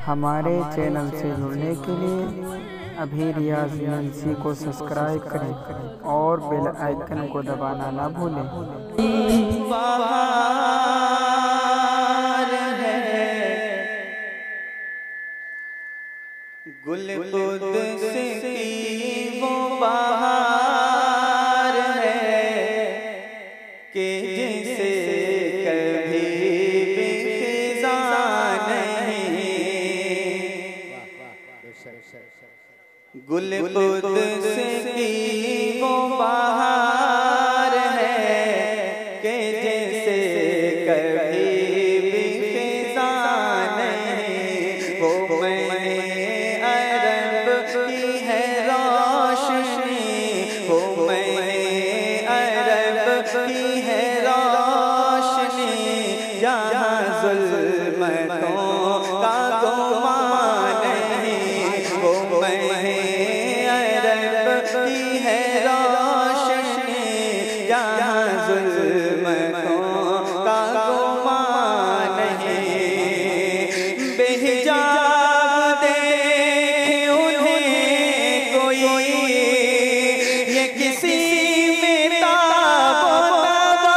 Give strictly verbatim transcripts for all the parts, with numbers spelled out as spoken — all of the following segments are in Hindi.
हमारे चैनल से जुड़ने के लिए अभी रियाज एजेंसी को सब्सक्राइब करें और बेल आइकन को दबाना ना भूलें। गुल कुद्स की वो बहार है कि जिसे कभी भी खिज़ां नहीं। गुल कुद्स की वो बहार है कि जिसे कभी भी खिज़ां नहीं। वो मैंने की है रोशनी, हो मैं अरब की है रोशनी, जहाँ ज़ुल्मतों का गुमान नहीं। हो मैं अरब की है रोशनी, जहाँ ज़ुल्मतों का गुमान नहीं। बेहिजाब दे ये किसी में ताब तबा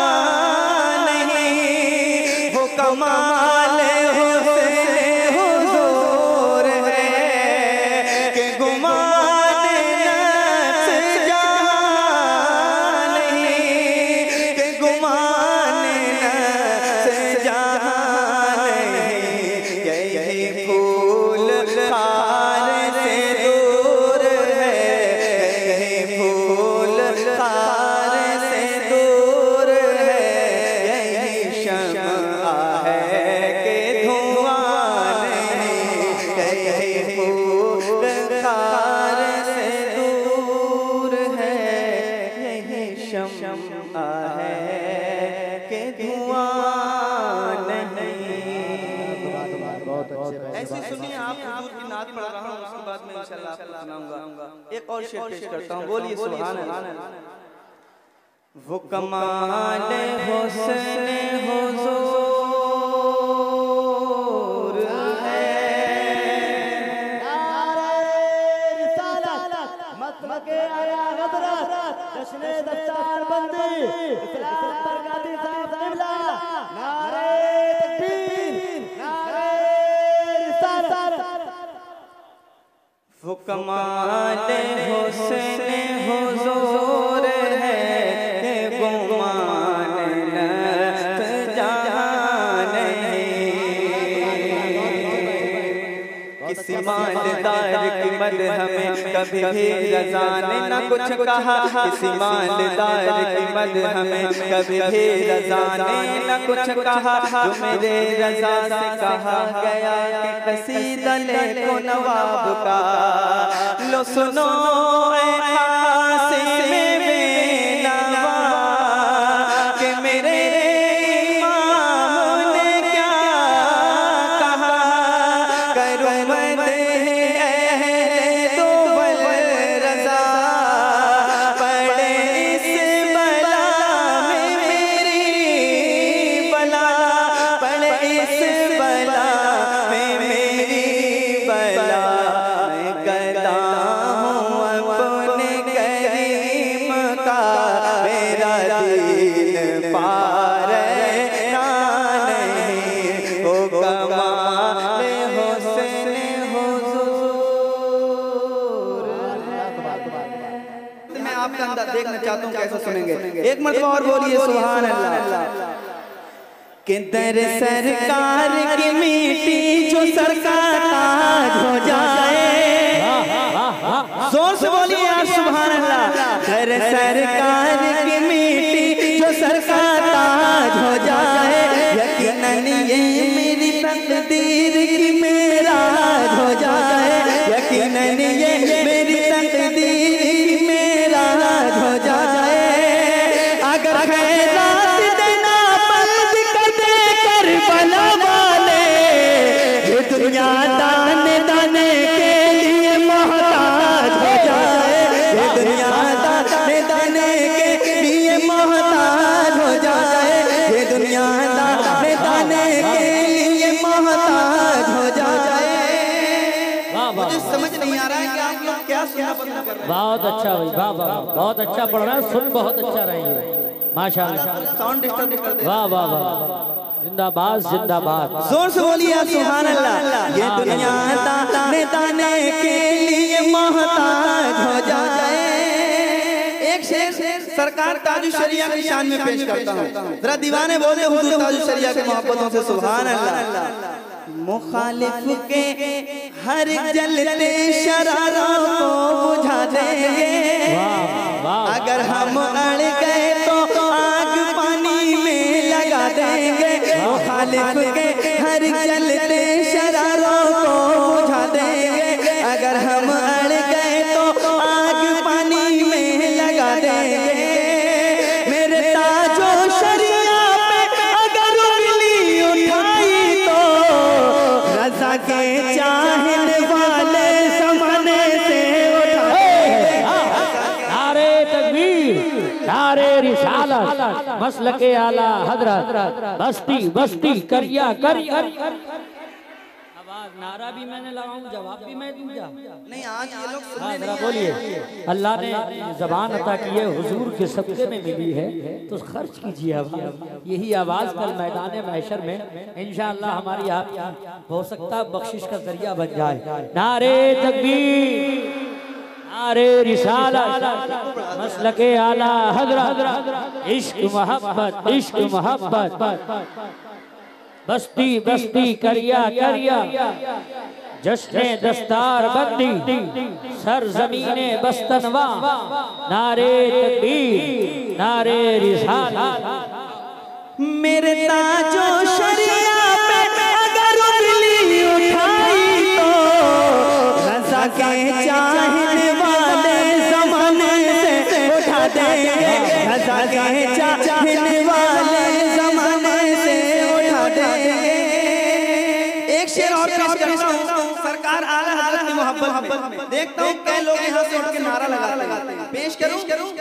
नहीं। वो कमाल हुस्न हुजूर है कि गुमान नफ्स जहां नहीं, कि गुमान नफ्स जहां नहीं। यही फूल खार से दूर है, फूल खार से दूर है। यही शम्आ है कि धुआं नहीं। यही फूल खार से दूर है, यही शम्आ है कि धुआं नहीं। ऐसी सुनिए, आप हुजूर की नात पढ़ रहा हूँ, उसके बाद में इंशाअल्लाह आपको सुनाऊंगा। एक और शेर पेश करता हूँ, बोलिए सुभान अल्लाह। वो कमाल हुस्न हुजूर है, मक्के आया गदरत, जश्न दफ्तार बंदी, इस्लाम पर गादी साहब क़िबला, नारे तकबीर, नारे रिसालत। वो कमाल हुस्न हुजूर है कि गुमान नफ्स जहां नहीं। किसी मालदार की मदह में कभी भी रज़ा ने न कुछ कहा, किसी मालदार की मदह में कभी भी रज़ा ने न कुछ कहा। जो मेरे रज़ा से कहा गया कि कसीदा लिखो नवाब का, लो सुनो ऐ क़ासिम बेनवा कि मेरे इमाम ने क्या कहा। करूं मदह अहले दोवल रज़ा, पड़े इस बला में मेरी बला, पड़े इस बला में मेरी बला। मैं गदा हूँ अपने करीम का, मेरा दीन पार ना नहीं। हो कमाल हुस्न हुजूर है। मैं आपका अंदाज़ देखना चाहता हूँ कैसा सुनेंगे। एक मरतबा और बोलिए सुभान अल्लाह। कि दर सरकार की मिट्टी जो सरकार ताज हो जाए, जोर से बोलिए आप सुभान अल्लाह। दर सरकार की मिट्टी जो सरकार ताज हो जाए, यकीनन ये मेरी तकदीर की मेराज हो जाए। यकीनन ये मेरी तकदीर की मेराज हो जाए। अगर खैरात देना बंद कर दे करबला वाले, ये दुनिया दाने दाने के लिए मोहताज हो जाए। ये दुनिया दाने दाने के लिए मोहताज हो जाए। ये दुनिया दाने दाने के लिए मोहताज हो जाए। मुझे समझ नहीं आ रहा है कि आप लोग क्या सुनना पसंद कर रहे हैं। बहुत अच्छा भाई, वाह वाह, बहुत अच्छा पढ़ रहा है, सुन बहुत अच्छा रहे हैं माशाल्लाह। साउंड डिस्टर्ब कर दे। वाह वाह वाह, जिंदाबाद जिंदाबाद। जोर से बोलिए सुभान अल्लाह। ये दुनिया दाने दाने के लिए मोहताज हो जाए। एक शेर सरकार ताजु शरिया की शान में पेश करता हूँ, जरा दीवाने बोले हुजूर ताजु शरिया की मोहब्बतों से सुभान अल्लाह। मुखालिफ के हर जलते शरारों को बुझा देंगे, अगर हम अड़ गए तो आग पानी में लगा देंगे। मुखालिफ के हर जलते शरारों को बुझा देंगे, अगर हम अड़ गए तो आग पानी में लगा देंगे। मेरे ताजो शरिया पे अगर उंगली उठाई तो रज़ा के चाहने वाले ज़माने से उठाए। नारे तकबीर, नारे रिसालत, मसलके आला हजरत, बस्ती बस्ती करिया करिया। आवाज नारा भी मैंने लगाऊं, जवाब भी मैं दूंगा। नहीं, आज ये लोग हाँ जरा बोलिए। अल्लाह ने जबान अता की है, हुजूर के सदक़े में मिली है, तो खर्च कीजिए आवाज़। यही आवाज़ कल मैदान महशर में इंशाअल्लाह हमारी आप हो सकता है बख्शिश का जरिया बन जाए। नारे तकबीर, नारे रिसालत, मसलके आला हज़रत, इश्क मोहब्बत इश्क मोहब्बत, बस्ती बस्ती करिया करिया, जश्ने दस्तार बंदी सर जमीने बस्तनवा। नारे तकबीर, नारे रिसालत। मेरे ताजो शरिया पे अगर उंगली उठाई तो रज़ा के चाहने वाले ज़माने से उठा देंगे। रज़ा के चाहने वाले ज़माने से उठा देंगे। एक शेर और पेश करता हूँ, सरकार आला हज़रत की मोहब्बत में। देखता हूँ कई लोग यहाँ से उठ के नारा लगाते हैं। पेश करूँ?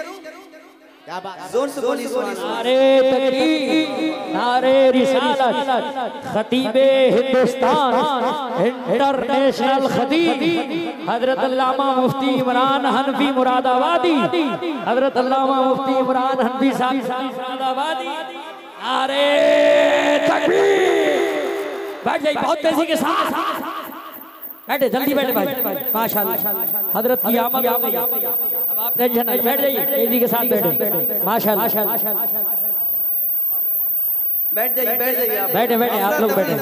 जोर से बोलिए। नारे तकबीर, नारे रिसालत, खतीबे हिंदुस्तान, इंटरनेशनल खतीब हजरत अल्लामा मुफ्ती इमरान हनफी मुरादाबादी, हजरत अल्लामा मुफ्ती इमरान हनफी साहब मुरादाबादी। नारे तकबीर, बैठ जाइए बहुत तेजी के साथ, बैठे जल्दी बैठे भाई, माशाल्लाह हजरत की आमद आ गई। अब आप टेंशन नहीं, बैठ जाइए तेजी के साथ बैठे, माशाल्लाह बैठ जाइए बैठ जाइए बैठे बैठे आप लोग बैठे।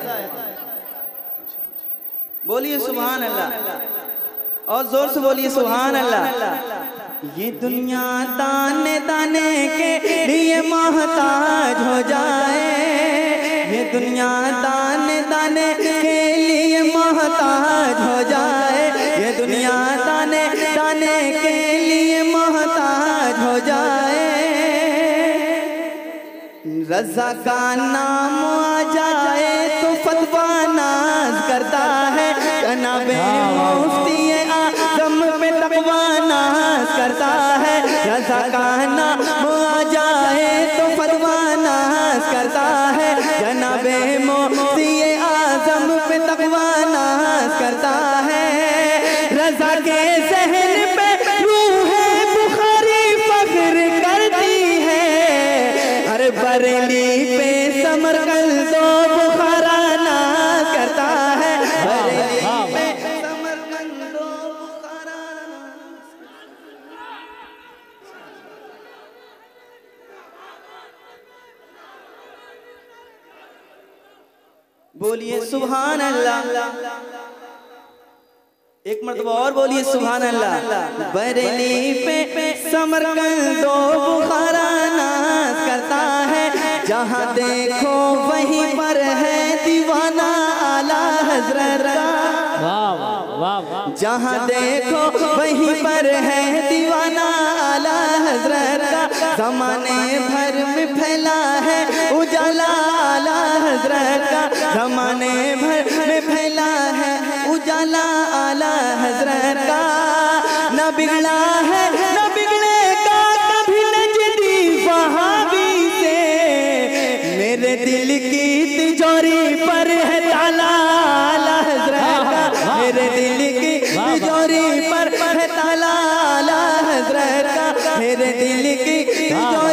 बोलिए सुभान अल्लाह, और जोर से बोलिए सुभान अल्लाह। ये दुनिया दाने दाने के लिए मोहताज हो जाए, ये दुनिया दाने दाने के लिए मोहताज हो जाए, ये दुनिया दाने दाने के लिए मोहताज हो जाए। रज़ा का नाम आ जाए तो फतवा नाज करता है, जनाबे मुफ्ती आज़म पे तक़वा नाज करता है। रज़ा का नाम आ जाए तो फतवा नाज करता है, जनाबे मुफ्ती आज़म पे तक़वा नाज करता है। रज़ा के ज़हन पे रूहे बुखारी फख्र करती है, हर बरेली पे समरकंद दो बुखारा नाज करता है, बरेली पे समरकंद दो बुखारा। बोलिए सुभान अल्लाह, एक मर्तबा और बोलिए सुभान अल्लाह। बरेली पे समरकंद दो बुखारा नाज करता है, जहाँ देखो वहीं पर है दीवाना आला हज़रत का। जहाँ देखो वहीं पर है दीवाना आला हज़रत का। ज़माने भर में फैला है उजाला आला हज़रत का, ज़माने भर में फैला है उजाला आला हज़रत का। न बिगड़ा है न बिगड़ेगा कभी नजदी वहाबी से, मेरे दिल की तिजोरी पर है ताला आला हज़रत का, मेरे दिल पर है ताला आला हजरत का, मेरे दिल की जो